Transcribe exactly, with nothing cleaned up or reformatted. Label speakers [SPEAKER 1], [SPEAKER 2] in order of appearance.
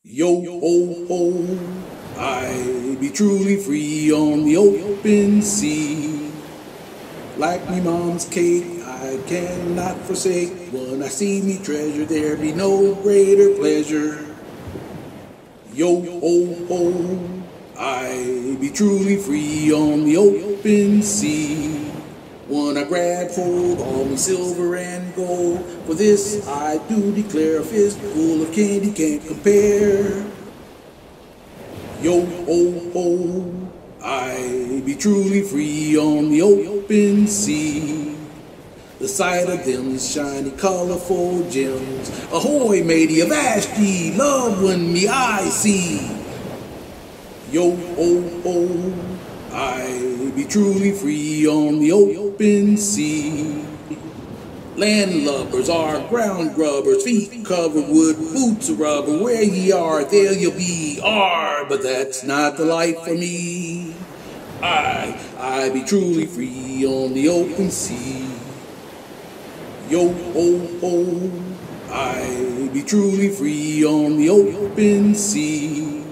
[SPEAKER 1] Yo ho ho, I be truly free on the open sea. Like me mom's cake, I cannot forsake. When I see me treasure, there be no greater pleasure. Yo ho ho, I be truly free on the open sea. When I grab hold all me silver and gold, for this I do declare a fist full of candy can't compare. Yo ho ho, I be truly free on the open sea. The sight of them shiny colorful gems, ahoy matey, avast ye, love when me I see. Yo ho ho, I be truly free on the open sea. Landlubbers are ground grubbers, feet covered with boots of rubber. Where ye are, there you'll be. Ar, but that's not the life for me. I, I be truly free on the open sea. Yo ho ho, I be truly free on the open sea.